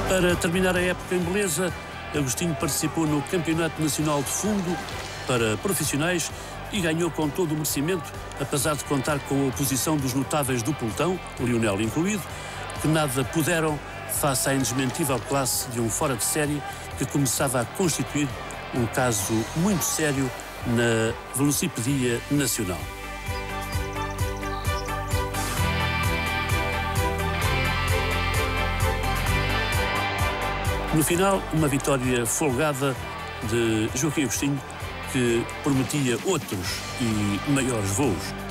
Para terminar a época em beleza, Agostinho participou no Campeonato Nacional de Fundo para profissionais e ganhou com todo o merecimento, apesar de contar com a oposição dos notáveis do pelotão, Lionel incluído, que nada puderam face à indesmentível classe de um fora de série que começava a constituir um caso muito sério na velocipedia nacional. No final, uma vitória folgada de Joaquim Agostinho, que prometia outros e maiores voos.